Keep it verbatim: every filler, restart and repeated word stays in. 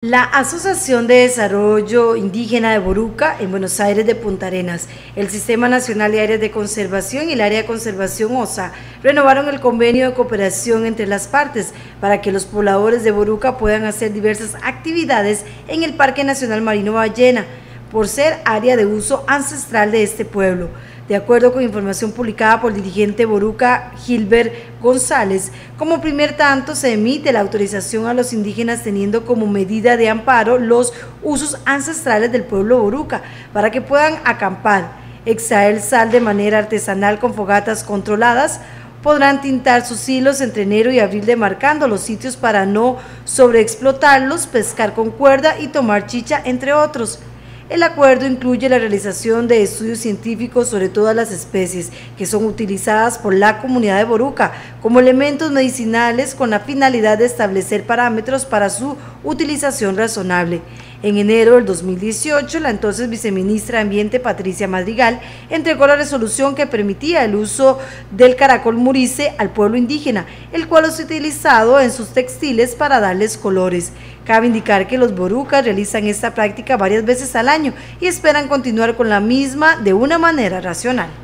La Asociación de Desarrollo Indígena de Boruca en Buenos Aires de Punta Arenas, el Sistema Nacional de Áreas de Conservación y el Área de Conservación O S A renovaron el convenio de cooperación entre las partes para que los pobladores de Boruca puedan hacer diversas actividades en el Parque Nacional Marino Ballena, por ser área de uso ancestral de este pueblo. De acuerdo con información publicada por el dirigente Boruca Gilbert González, como primer tanto se emite la autorización a los indígenas teniendo como medida de amparo los usos ancestrales del pueblo Boruca para que puedan acampar, extraer sal de manera artesanal con fogatas controladas, podrán tintar sus hilos entre enero y abril demarcando los sitios para no sobreexplotarlos, pescar con cuerda y tomar chicha, entre otros. El acuerdo incluye la realización de estudios científicos sobre todas las especies que son utilizadas por la comunidad de Boruca como elementos medicinales con la finalidad de establecer parámetros para su utilización razonable. En enero del dos mil dieciocho, la entonces viceministra de Ambiente Patricia Madrigal entregó la resolución que permitía el uso del caracol murice al pueblo indígena, el cual es utilizado en sus textiles para darles colores. Cabe indicar que los borucas realizan esta práctica varias veces al año y esperan continuar con la misma de una manera racional.